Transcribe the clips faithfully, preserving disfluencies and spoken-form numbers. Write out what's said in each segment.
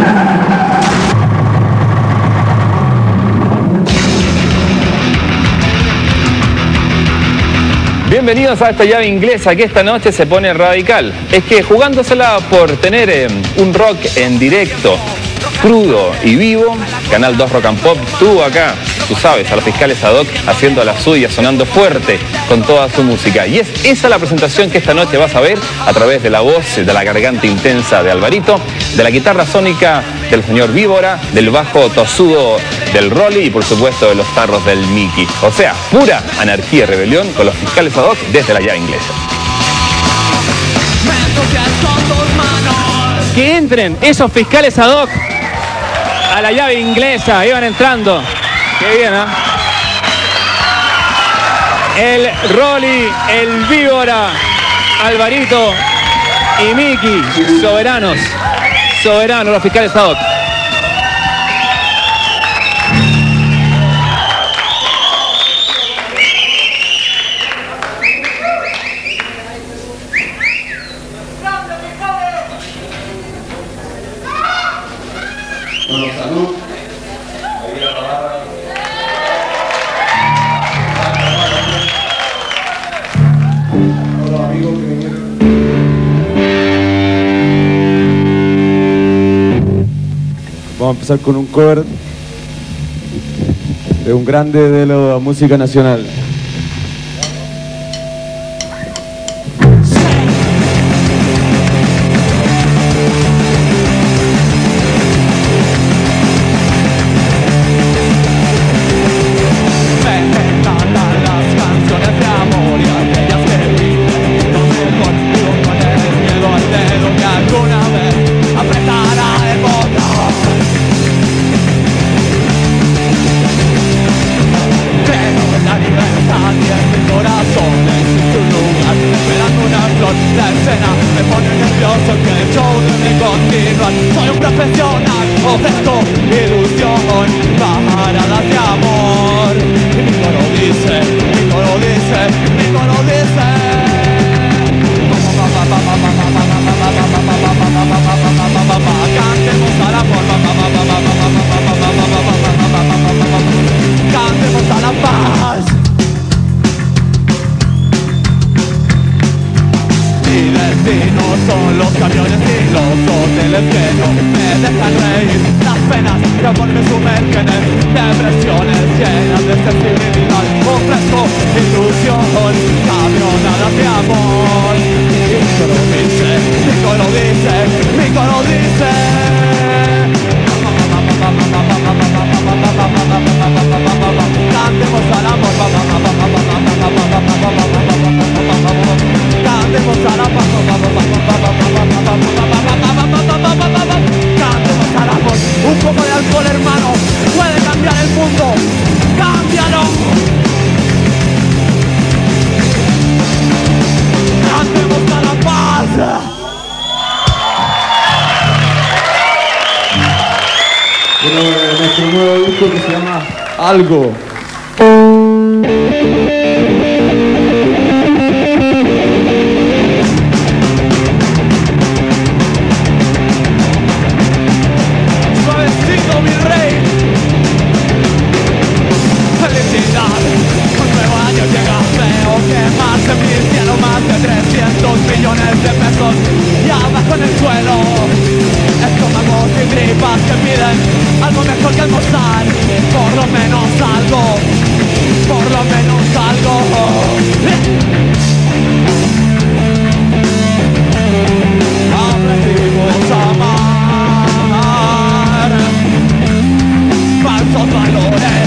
Bienvenidos a esta llave inglesa que esta noche se pone radical. Es que jugándosela por tener eh, un rock en directo, crudo y vivo, Canal dos Rock and Pop tuvo acá, tú sabes, a los fiscales ad hoc haciendo la suya, sonando fuerte con toda su música. Y es esa la presentación que esta noche vas a ver a través de la voz, de la garganta intensa de Alvarito, de la guitarra sónica del señor Víbora, del bajo tosudo del Rolly y por supuesto de los tarros del Mickey. O sea, pura anarquía y rebelión con los fiscales ad hoc desde la llave inglesa. Que entren esos fiscales ad hoc a la llave inglesa, iban entrando. Qué bien, ¿eh? El Rolly, el Víbora, Alvarito y Mickey, soberanos, soberanos los fiscales ad hoc. Bueno, salud. Hola amigos que vinieron. Vamos a empezar con un cover de un grande de la música nacional. Soy un profesional, ofrezco ilusión, paradas de amor. Y mi coro dice, mi coro dice, mi coro dice. Cantemos al amor, cantemos a la paz. Mi destino son los camiones y los hoteles que no me dejan reír. Las penas que por me sumergen en depresiones llenas de sensibilidad. Ofrezco ilusión, camionadas de amor. Y mi coro dice, mi coro dice, mi coro dice. Cantemos al amor, cantemos a la paz, cantemos al amor. Un poco de alcohol, hermano, puede cambiar el mundo. ¡Cámbialo! Cantemos a la paz. Bueno, de nuestro nuevo disco que se llama Algo. Suavecito, mi rey. Felicidad, un nuevo año llega. Veo que más de mi cielo, más de trescientos millones de pesos. Y abajo en el suelo, estómagos y tripas que piden algo mejor que almorzar. Por lo menos algo, por lo menos algo. Aprendimos a amar falsos valores.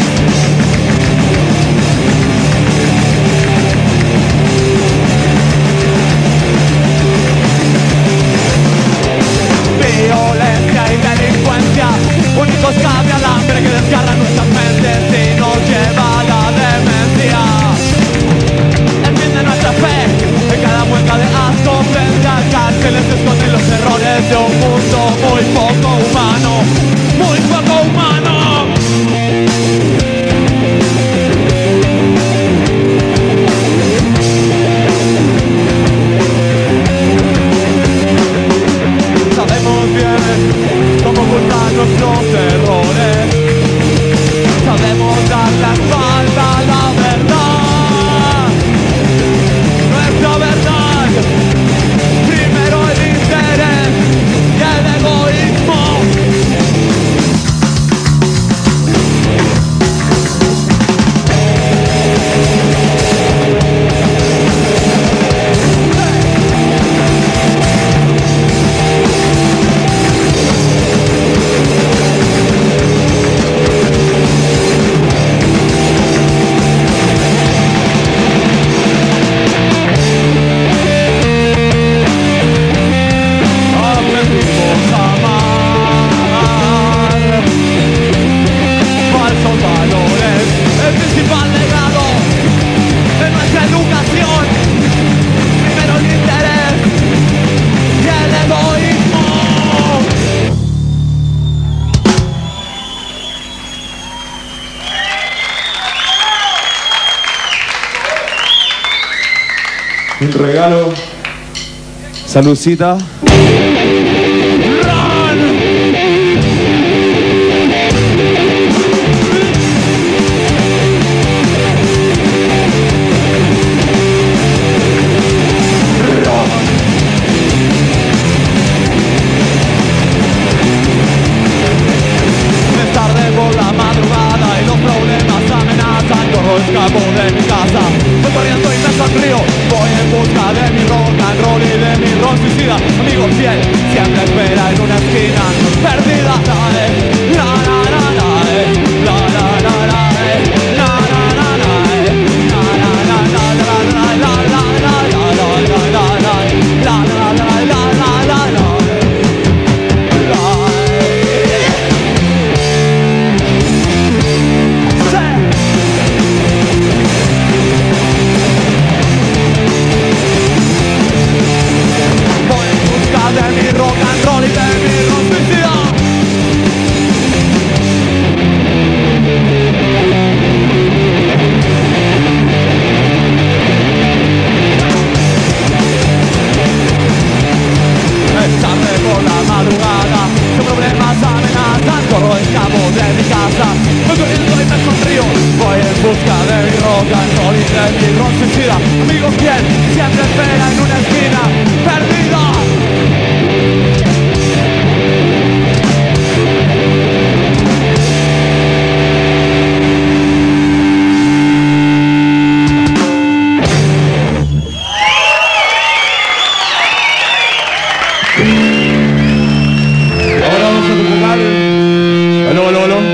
Violencia y delincuencia, únicos cabe al hambre que desgarra nuestras mentes y nos lleva a la demencia. El fin de nuestra fe, en cada mueca de asco frente a cárceles se esconden los errores de un mundo muy poco humano, muy poco humano. Sabemos bien cómo ocultar nuestros errores. Sabemos dar la espalda a la verdad. Nuestra verdad. Primero el interés y el egoísmo. Un regalo. Saludcita. Escapo de mi casa, voy corriendo y me sonrío. Voy en busca de mi rock and roll y de mi rock suicida. Amigo fiel, siempre espera en una esquina perdida. La la la la la la la la la la la de mi rock and roll y de mi rock suicida. Es tarde por la madrugada, sus problemas amenazan, corro escapo de mi casa. Voy corriendo y me sonrío, voy en busca de mi rock and roll y de mi rock suicida. Amigo fiel, siempre espera en una esquina perdida. Ahora vamos a tocar. Aló, aló, aló.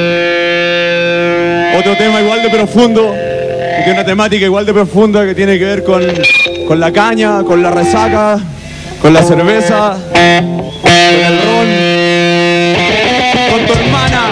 Otro tema igual de profundo, que tiene una temática igual de profunda que tiene que ver con, con la caña, con la resaca, con la cerveza, con el ron, con tu hermana.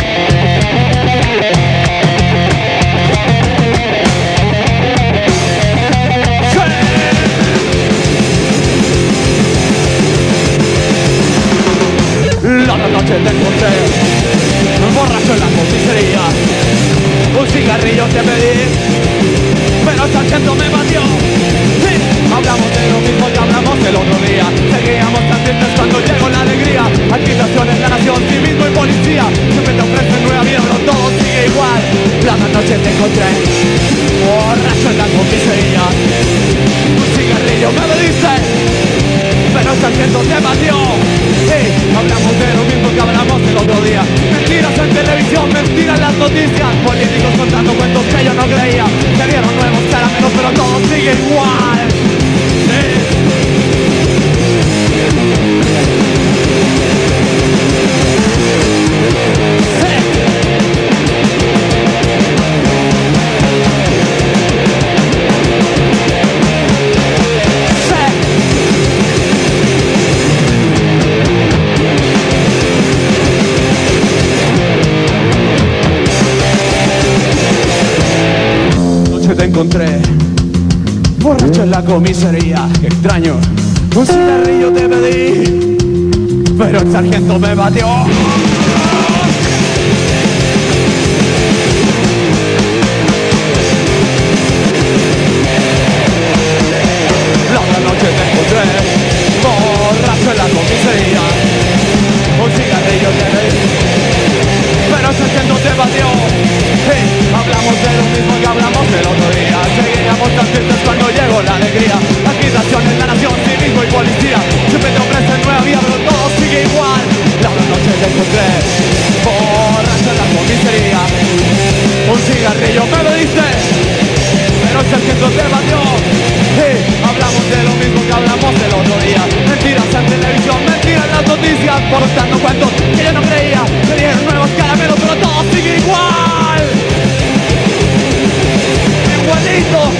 La otra noche te encontré borracho en la comisaría. Un cigarrillo te pedí, pero el sargento me batió. Sí, hablamos de lo mismo que hablamos el otro día. Seguíamos tan tristes cuando llegó la alegría. Administraciones, la nación, civismo y policía siempre te ofrecen nueva vida, pero todo sigue igual. La otra noche te encontré borracho en la comisaría. Un cigarrillo me pediste, pero el sargento te batió. Sí, hablamos de lo mismo que hablamos el otro día. Mentiras en televisión, mentiras en las noticias. Políticos contando cuentos que yo no creía. Se dieron nuevos caramelos, pero todo sigue igual. Sí. Te encontré borracho en la comisaría. Qué extraño. Un cigarrillo te pedí, pero el sargento me batió. La otra noche te encontré borracho en la comisaría. Un cigarrillo contando cuentos que yo no creía. Me dieron nuevos caramelos, pero todo sigue igual. Igualito.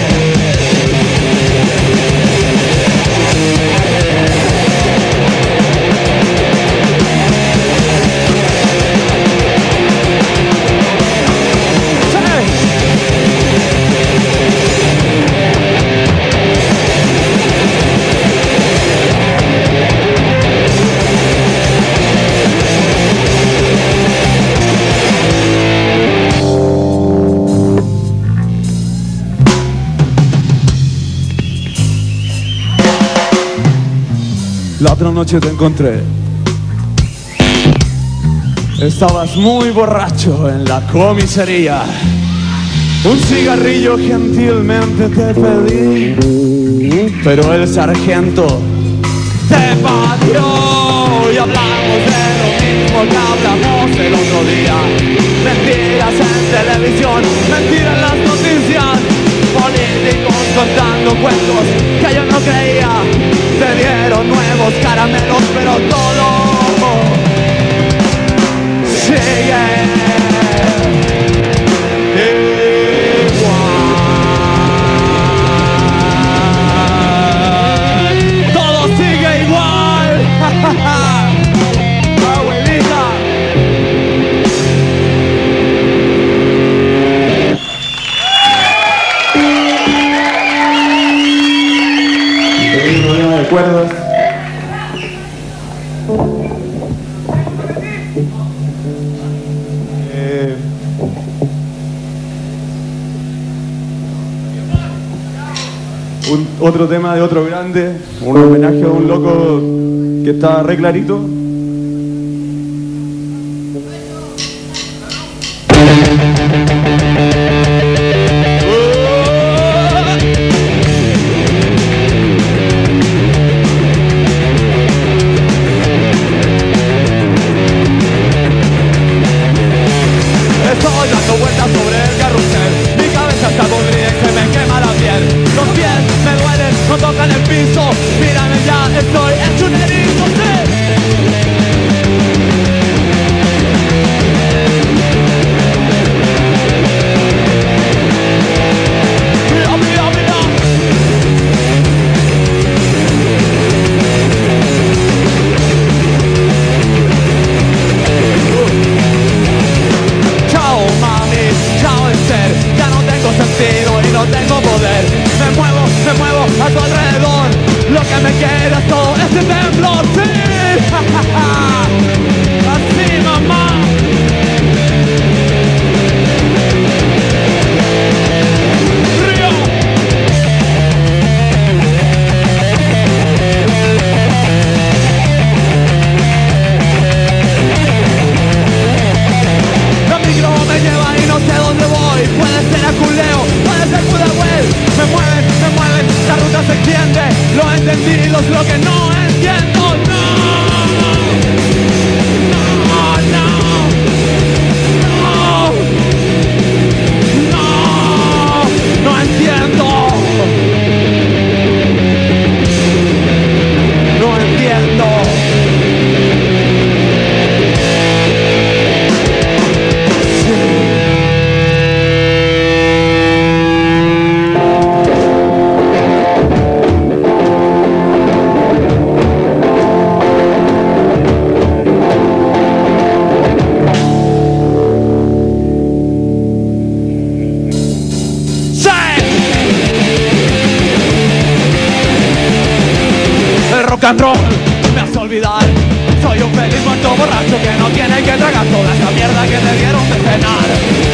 La otra noche te encontré. Estabas muy borracho en la comisaría. Un cigarrillo gentilmente te pedí, pero el sargento te pateó y hablamos de lo mismo que hablamos el otro día. Mentiras en televisión, mentiras en las noticias, políticos contando cuentos que yo no creía. Te dieron nuevos caramelos, pero todo sigue igual. Todo sigue igual. Abuelita. no me acuerdas. Eh, un, otro tema de otro grande, un homenaje a un loco que está re clarito. Rock and roll me hace olvidar. Soy un feliz muerto borracho que no tiene que tragar toda esa mierda que te dieron de cenar.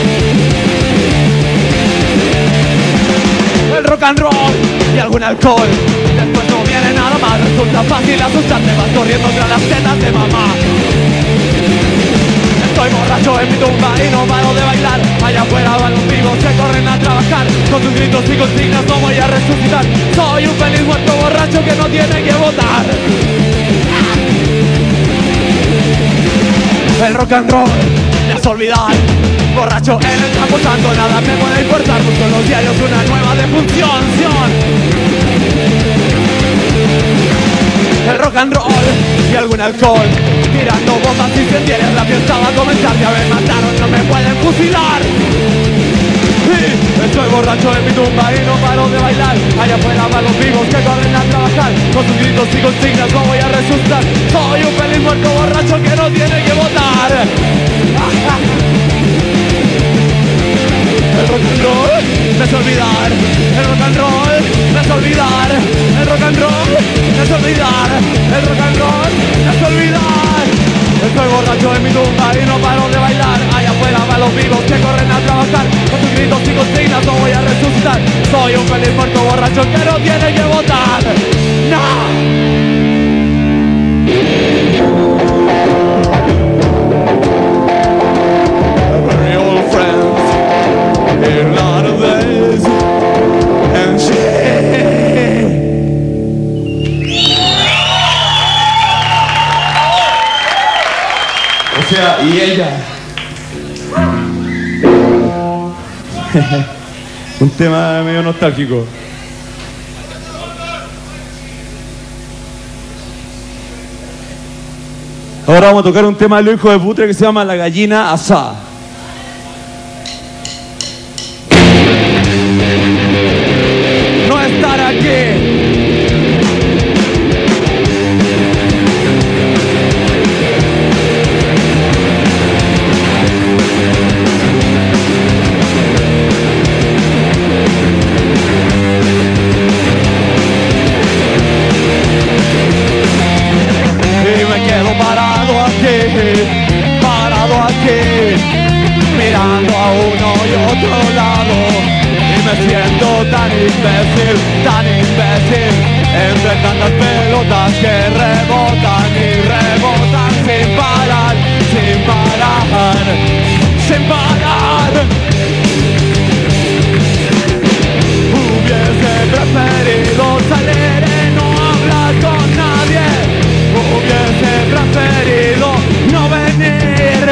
El rock and roll y algún alcohol, después no viene nada más. Resulta fácil asustarte, vas corriendo tras las tetas de mamá. Estoy borracho en mi tumba y no paro de bailar. Allá afuera van los vivos que corren a trabajar. Con tus gritos y consignas no voy a resucitar. Soy un feliz muerto borracho que no tiene que votar. El rock and roll me hace olvidar. Borracho en el campo santo, nada me puede importar. Busco en los diarios una nueva defunción. El rock and roll y algún alcohol, tirando bombas incendiarias. La fiesta va a comenzar, ya me mataron, no me pueden fusilar. Y estoy borracho en mi tumba y no paro de bailar. Allá afuera van los vivos que corren a trabajar. Con sus gritos y consignas no voy a resucitar. Soy un feliz muerto borracho que no tiene que votar. El rock and roll me hace olvidar. El rock and roll me hace olvidar. El rock and roll me hace olvidar. El rock and roll me hace olvidar. Estoy borracho en mi tumba y no paro de bailar. Allá afuera van los vivos que corren a trabajar. Con sus gritos y consignas no voy a resucitar. Soy un feliz muerto borracho que no tiene que votar. ¡No! O sea, y ella. Un tema medio nostálgico. Ahora vamos a tocar un tema de los hijos de putre que se llama La Gallina Asá. No estar aquí. Parado aquí, mirando a uno y otro lado, y me siento tan imbécil, tan imbécil, entre tantas pelotas que rebotan y rebotan sin parar, sin parar, sin parar. Hubiese preferido salir y no hablar con nadie. Hubiese preferido no venir.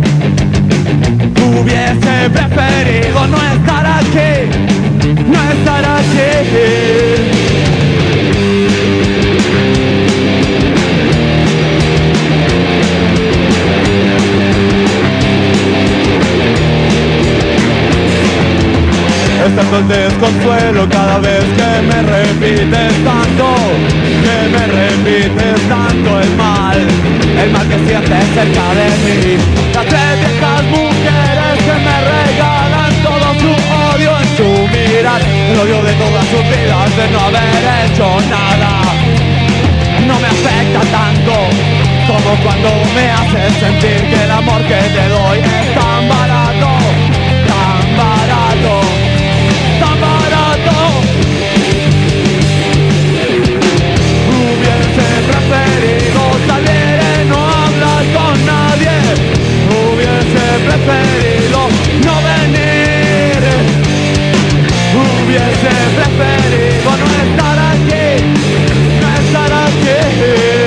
Hubiese preferido no estar aquí, no estar aquí. Excepto el desconsuelo cada vez que me repites tanto, que me repites tanto el mal, el mal que sientes cerca de mí. Las tres viejas mujeres que me regalan todo su odio en su mirar, el odio de todas sus vidas de no haber hecho nada. No me afecta tanto como cuando me haces sentir que el amor que te doy es tan barato, tan barato, tan barato. Hubiese preferido salir y no hablar con nadie. Hubiese preferido no venir. Hubiese preferido no estar aquí, no estar aquí.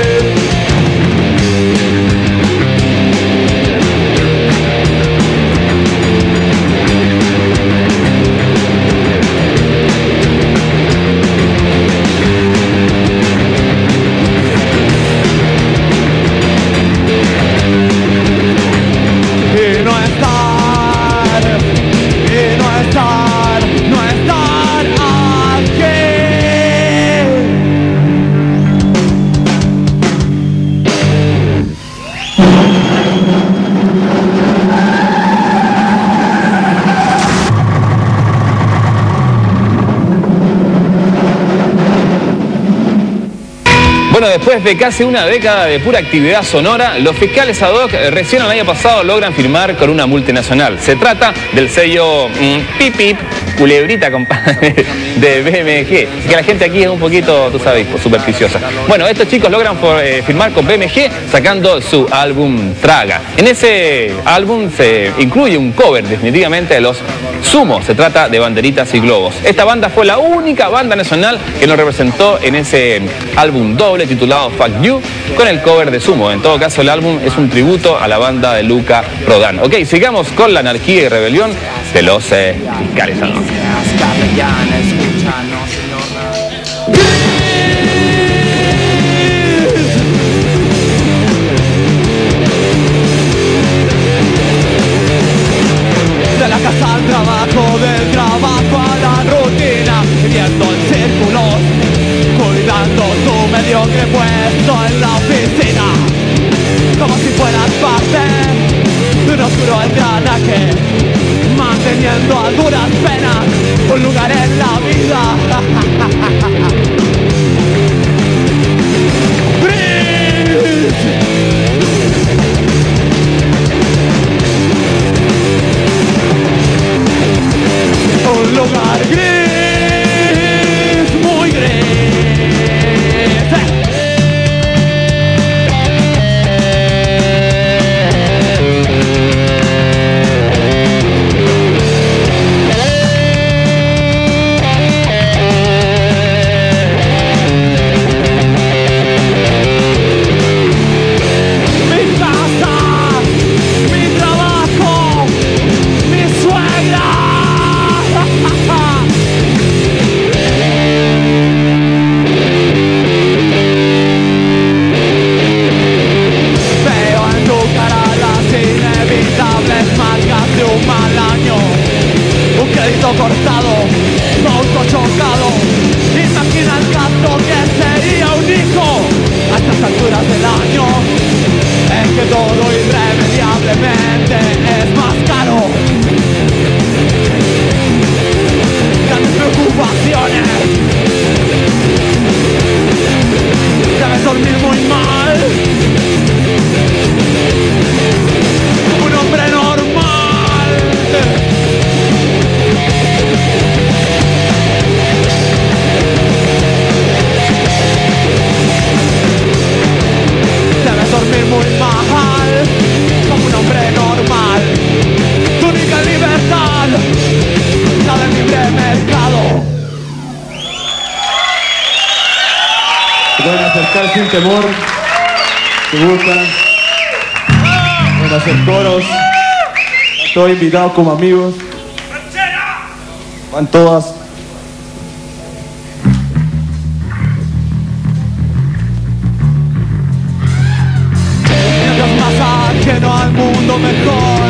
Bueno, después de casi una década de pura actividad sonora, los fiscales ad hoc recién el año pasado logran firmar con una multinacional. Se trata del sello mmm, Pip Pip, culebrita, compadre, de B M G. Que la gente aquí es un poquito, tú sabes, superficiosa. Bueno, estos chicos logran por, eh, firmar con B M G sacando su álbum Traga. En ese álbum se incluye un cover definitivamente de los Sumo. Se trata de Banderitas y Globos. Esta banda fue la única banda nacional que nos representó en ese álbum doble titulado Fuck You con el cover de Sumo. En todo caso, el álbum es un tributo a la banda de Luca Prodan. Ok, sigamos con la anarquía y rebelión de los eh, fiscales ad hoc. buscando a duras penas un lugar en la vida. Gris. Un lugar gris, muy gris. Cortado, auto chocado. Imagina el gasto que sería un hijo a estas alturas del año. Es que todo irremediablemente es más caro. Grandes preocupaciones. Debes dormir muy mal. Un hombre normal. Debes dormir muy mal, como un hombre normal. Tu única libertad, la del libre mercado. Se pueden acercar sin temor, si gustan. Pueden hacer coros. Están todos invitados como amigos. Van todas. Ajeno al mundo mejor.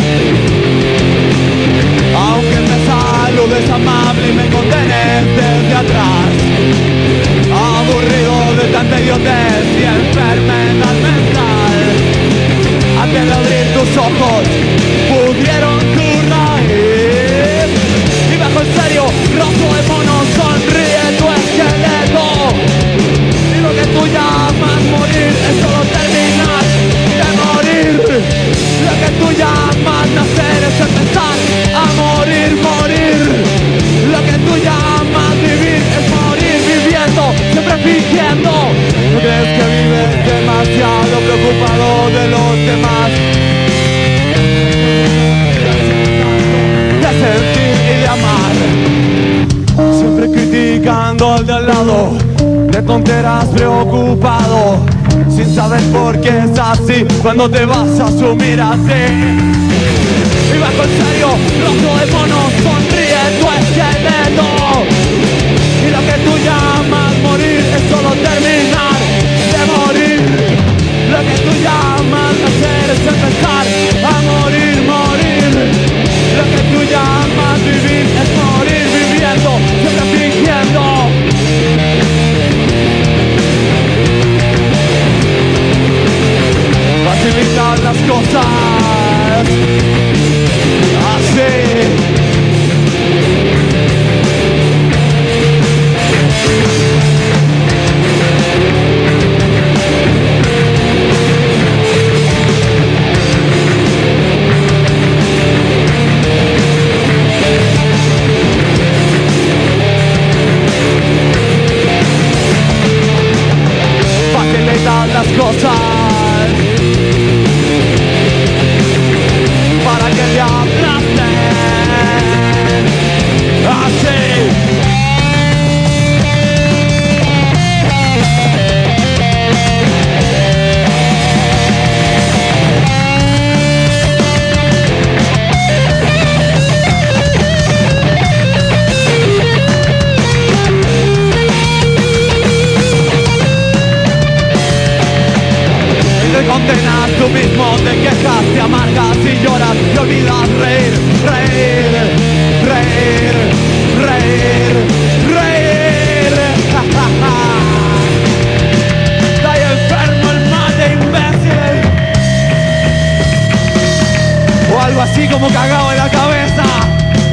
Aunque me saludes amable y me condenes desde atrás, aburrido de tanta idiotez y enfermedad mental, antes de abrir tus ojos pudieron tu raíz. Y bajo el serio rostro de mono sonríe tu esqueleto. Y lo que tú llamas morir es solo terminar de morir. Lo que tú llamas nacer es empezar a morir, morir. Lo que tú llamas vivir es morir viviendo, siempre fingiendo. ¿No crees que vives demasiado preocupado de los demás? De sentir y de amar, siempre criticando al de al lado. De tonteras preocupado, sin saber por qué es así, cuando te vas a asumir así. Y bajo el serio rostro de mono sonríe tu esqueleto. Y lo que tú llamas morir es solo terminar de morir. Lo que tú llamas nacer es empezar a morir, morir. Lo que tú llamas vivir es morir viviendo, siempre fingiendo. Facilitar las cosas así. Facilitar las cosas para que te aplasten así. Te condenas tú mismo, te quejas, te amargas y lloras, te olvidas reír, reír, reír, reír, reír. Está enfermo el mal de imbécil, o algo así como cagado en la cabeza.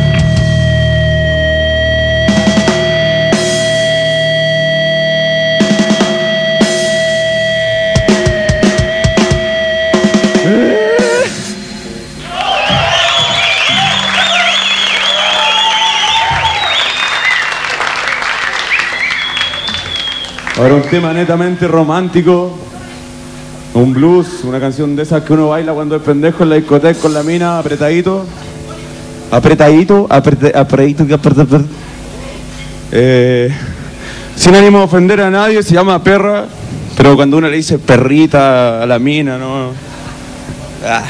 Ahora un tema netamente romántico, un blues, una canción de esas que uno baila cuando es pendejo en la discoteca con la mina, apretadito, apretadito, apretadito, apretadito, apretadito. Eh, sin ánimo de ofender a nadie, se llama Perra, pero cuando uno le dice perrita a la mina, no. Ah.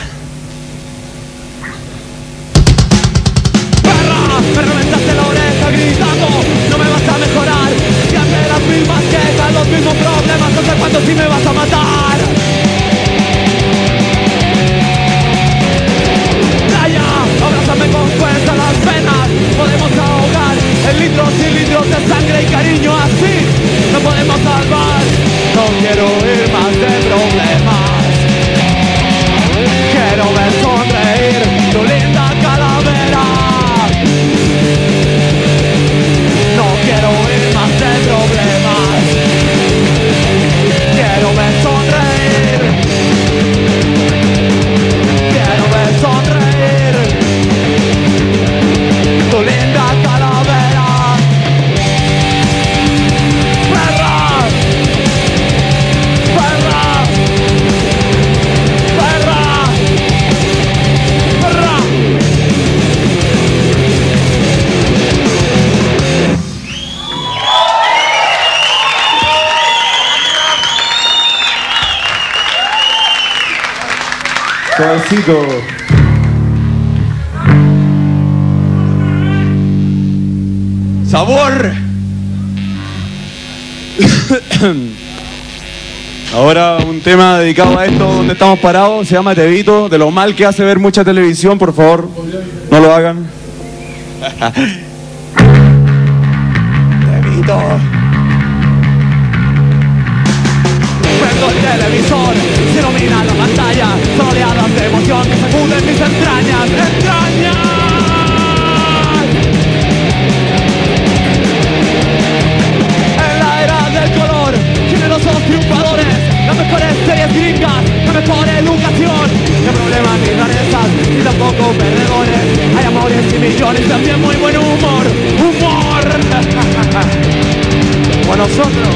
Me reventaste la oreja gritando, no me vas a mejorar. Siempre las mismas quejas, los mismos problemas, no sé cuándo sí me vas a matar. Playa, abrázame con fuerza las venas, podemos ahogar en litros y litros de sangre y cariño así, no podemos salvar. No quiero ir más de problemas, quiero ver sonreír tu linda calavera. No quiero ir más de problemas, quiero ver sonreír, quiero ver sonreír tu linda calavera. Perra, perra, perra, perra. Suavecito. Sabor. Ahora un tema dedicado a esto, donde estamos parados, se llama Tevito, de lo mal que hace ver mucha televisión, por favor, no lo hagan. Tevito. Prendo el televisor, se ilumina la pantalla, son oleadas de emoción que sacuden mis entrañas, entrañas. En la era del color, generosos triunfadores, las mejores series gringas, la mejor educación, no problemas ni rarezas, ni tampoco perdedores. Hay amores y millones, también muy buen humor, humor. Con nosotros.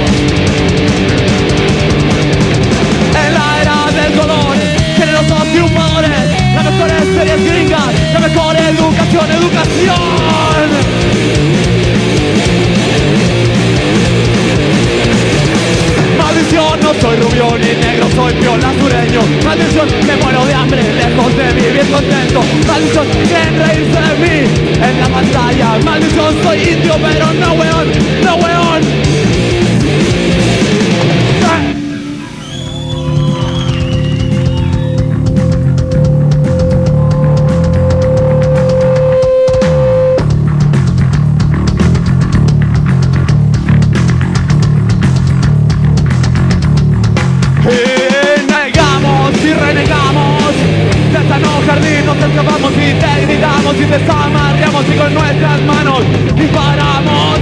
En la era del color, generosos triunfadores, las mejores series gringas, la mejor educación, educación. Maldición, no soy rubio ni negro, soy piola sureño. Maldición, me muero de hambre, lejos de vivir contento. Maldición, quieren reírse de mí en la pantalla. Maldición, soy indio, pero no weón, no weón. Nos escapamos y te gritamos y te desamarramos y con nuestras manos disparamos.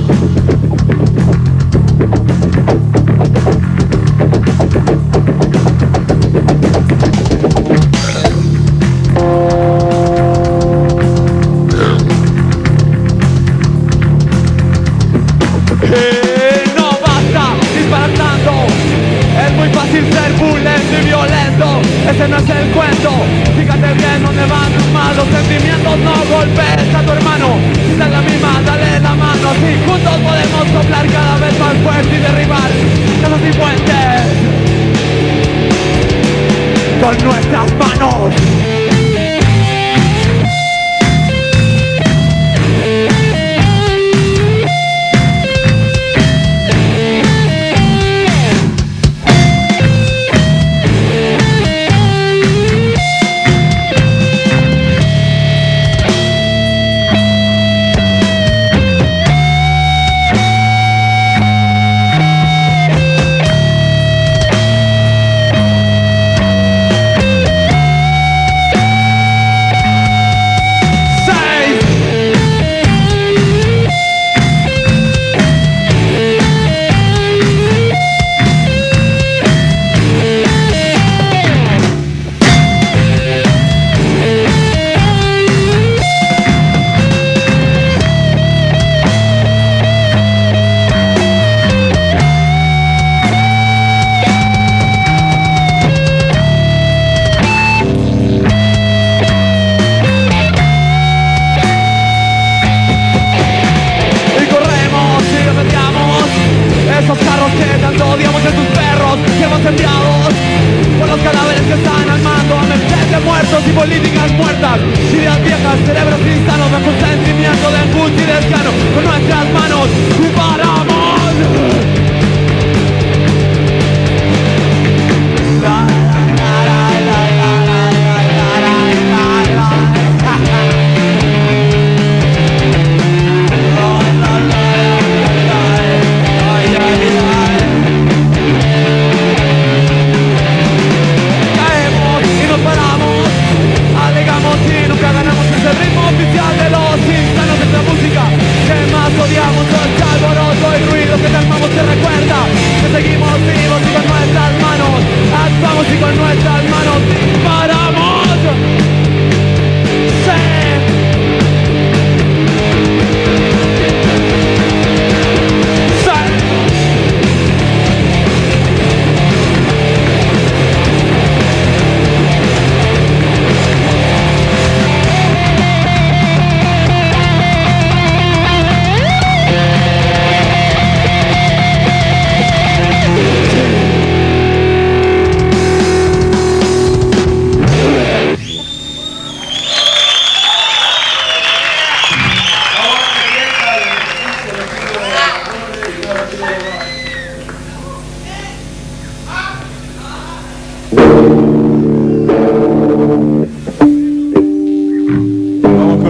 Y no basta disparar tanto, es muy fácil ser violento y violento. Ese no es el cuento. Fíjate bien dónde van los malos sentimientos. No golpees a tu hermano. Si estás la misma, dale la mano. Así juntos podemos soplar cada vez más fuerte y derribar casas y puentes con nuestras manos.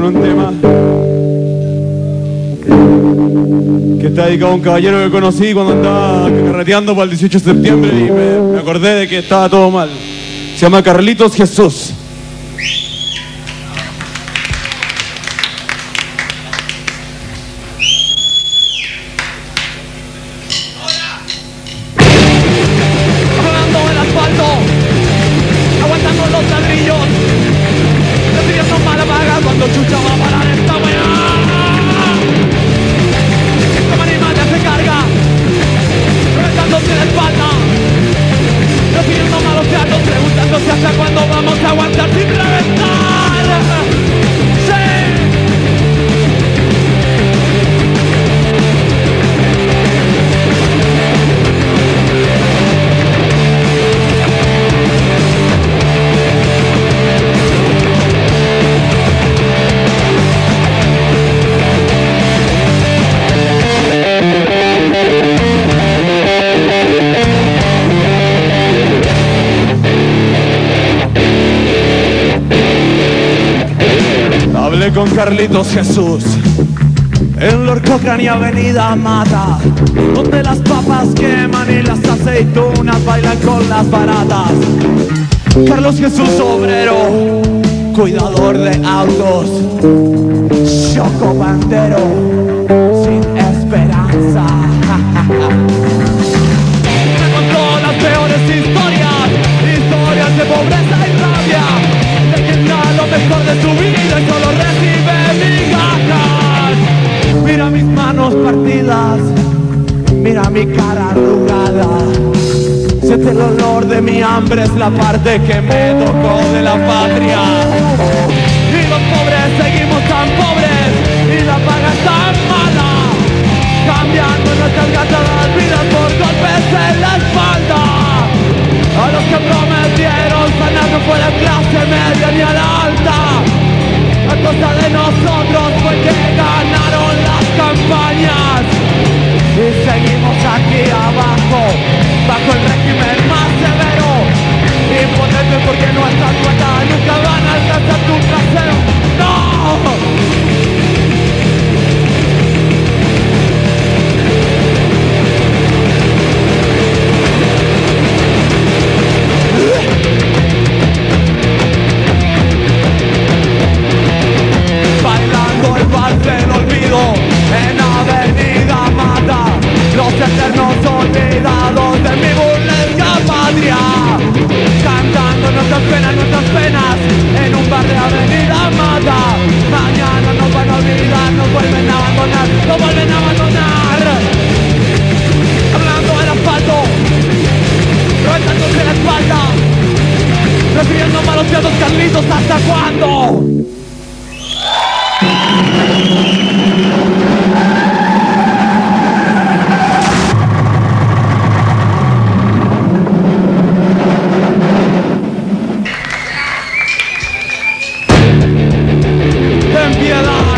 con un tema que está dedicado a un caballero que conocí cuando andaba carreteando para el dieciocho de septiembre y me, me acordé de que estaba todo mal. Se llama Carlitos Jesús. Con Carlitos Jesús en Lorcocran y Avenida Mata, donde las papas queman y las aceitunas bailan con las baratas. Carlos Jesús, obrero, cuidador de autos, choco bandero, sin esperanza. Me contó las peores historias, historias de pobreza y rabia, de quien da lo mejor de su vida y solo recibe migajas. Mira mis manos partidas, mira mi cara arrugada. Siente el olor de mi hambre, es la parte que me tocó de la patria. Y los pobres seguimos tan pobres y la paga es tan mala, cambiando nuestras gastadas vidas por golpes en la espalda. A los que prometieron sanarnos fue la clase media ni a la alta. A costa de nosotros fue que ganaron las campañas. Y seguimos aquí abajo, bajo el régimen más severo. Impotente porque nuestras cuentas nunca van a alcanzar tu trasero. ¡No! Del olvido en Avenida Mata, los eternos olvidados de mi burlesca patria, cantando nuestras penas, nuestras penas en un bar de Avenida Mata. Mañana nos van a olvidar, nos vuelven a abandonar, nos vuelven a abandonar. Hablando del asfalto, reventándose la espalda, recibiendo malos dedos. Carlitos, ¿hasta cuándo? Ten piedad.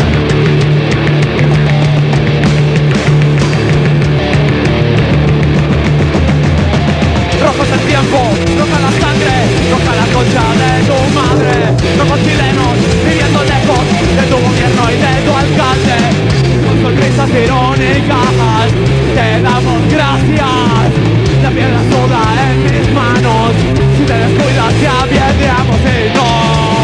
Rojo es el tiempo, roja la sangre, roja la concha de tu madre. Rojos chilenos viviendo lejos de tu gobierno y de tu alcalde. Con sonrisas irónicas te damos gracias. La piedra suda en mis manos, si te descuidas te avientamos y no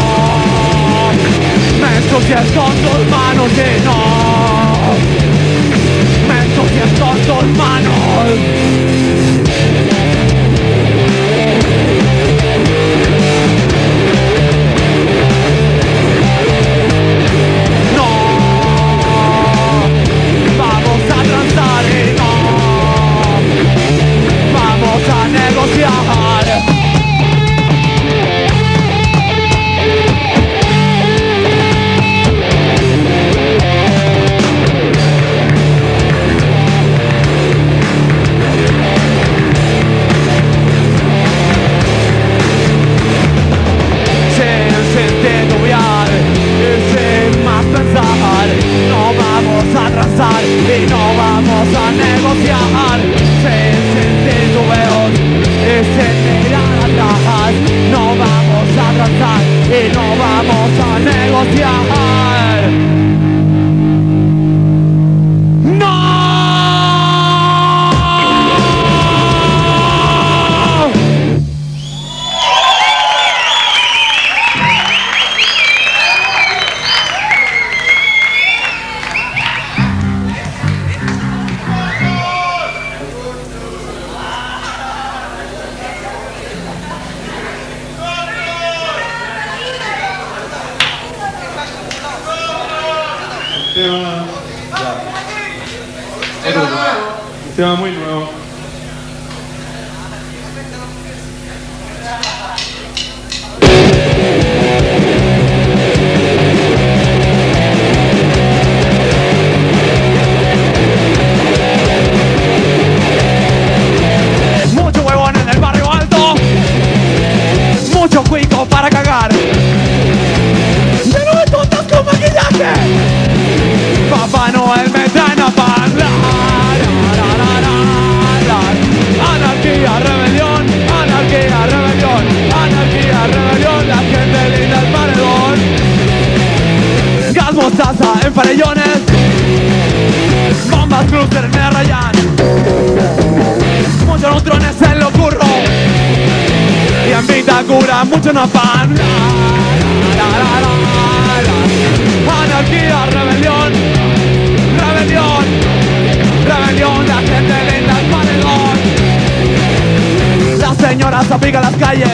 me ensucias con tus manos y no me ensucias con tus manos. A negociar. Sin sentido vial y sin más pensar, no vamos a trazar y no vamos a negociar. Sin sentido veos y sin mirar atrás, no vamos a trazar y no vamos a negociar. tema. Otro tema. Un tema muy nuevo. Mucho huevón en el barrio alto, mucho cuico para cagar. Lleno de tontas con maquillaje. Papá Noel me trae a pan. La, la, la, la, la. Anarquía, rebelión, anarquía, rebelión, anarquía, rebelión. La gente linda el paredón. Gas mostaza en farellones. Bombas crucer me rayan. Muchos neutrones en lo curro. Y en Vitacura mucho no pan. La, la, la, la, la. Anarquía, rebelión, rebelión, rebelión. La gente linda el paredón. Las señoras aplican las calles,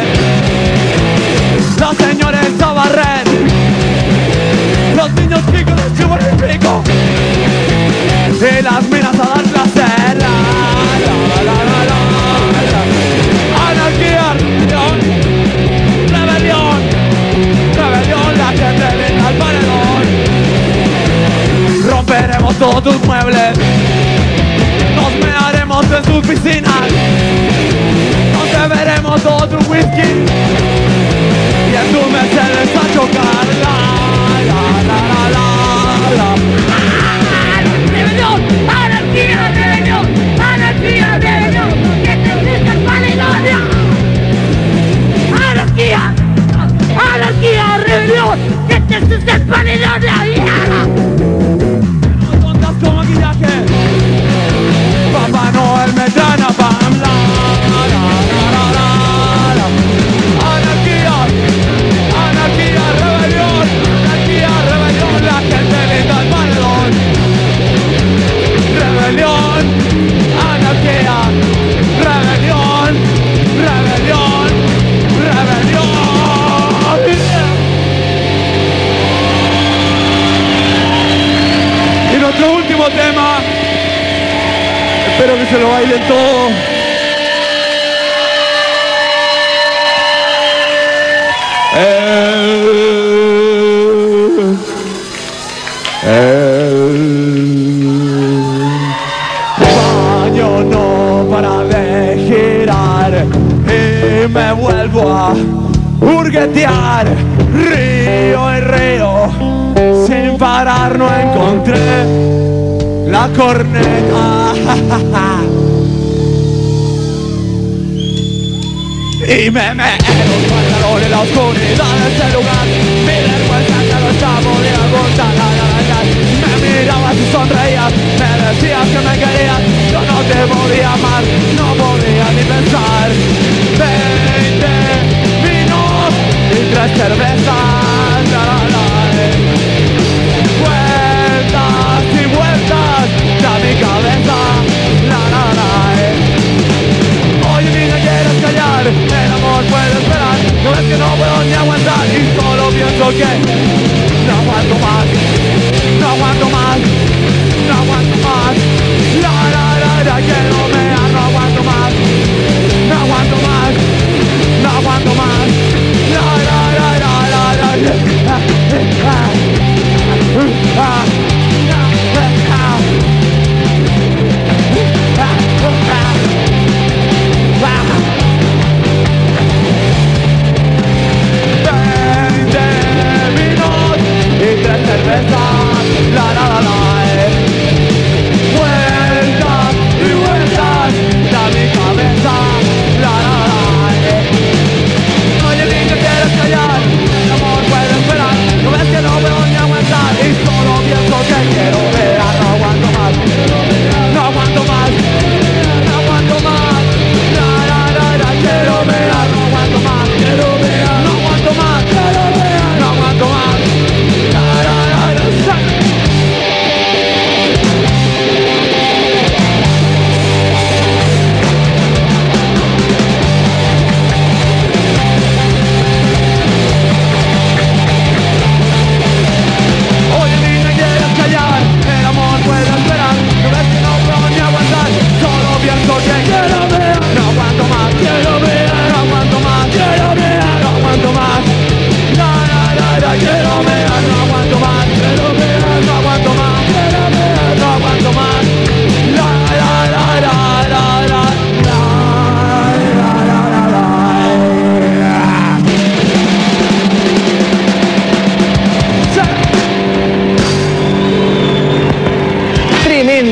los señores a barrer, los niños picos les chupan el pico y las minas a dar placer. La, la, la, la, la, la. Anarquía, rebelión, rebelión, rebelión. La gente linda al paredón. Romperemos todos tus muebles, nos mearemos en tus piscinas, nos beberemos todo tu whisky y en tu Mercedes a chocar. La, la, la, la, la, la. ¡Rebelión! ¡Anarquía, rebelión! ¡Anarquía, rebelión! ¡Que te gusta el paredón! ¡Anarquía! ¡Anarquía, rebelión! ¡Que te gusta el paredón! Tontas con maquillaje. Papá Noel me trae a pan. La, la, la, la, la, la. Anarquía, anarquía, rebelión, anarquía, rebelión. La gente linda al paredón. Rebelión, anarquía, rebelión, rebelión, rebelión. Y nuestro último tema, espero que se lo bailen todo. El, el baño no para de girar y me vuelvo a hurguetear. Río y río, sin parar no encontré la corneta. Y me meto los pantalones en la oscuridad de ese lugar. Mi vergüenza que no está podía aguantar. La, la, la, la. Me mirabas y sonreías, me decías que me querías. Yo no te podía amar, no podía ni pensar. Veinte vinos y tres cervezas. La, la, la. Vueltas y vueltas a mi cabeza. La, la, la. Oye, niña, quieres callar, el amor puede esperar. No es que no puedo ni aguantar y solo pienso que no aguanto más, no aguanto más, no aguanto más. La, la, la, la, que no me da, no aguanto más, no aguanto más, no aguanto más. La, la, la, la, la, la, la. Ah, ah, ah, ah. Cerveza, la la la la, vueltas y vueltas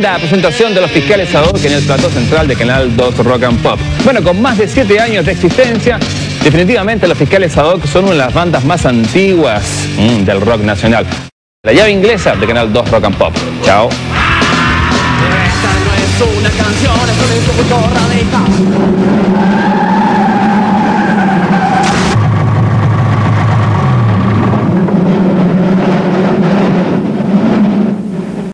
la presentación de los Fiscales ad hoc en el plató central de Canal dos Rock and Pop. Bueno, con más de siete años de existencia, definitivamente los Fiscales ad hoc son una de las bandas más antiguas mmm, del rock nacional. La llave inglesa de Canal dos Rock and Pop. Chao. Esta no es una canción, es un insulto radical.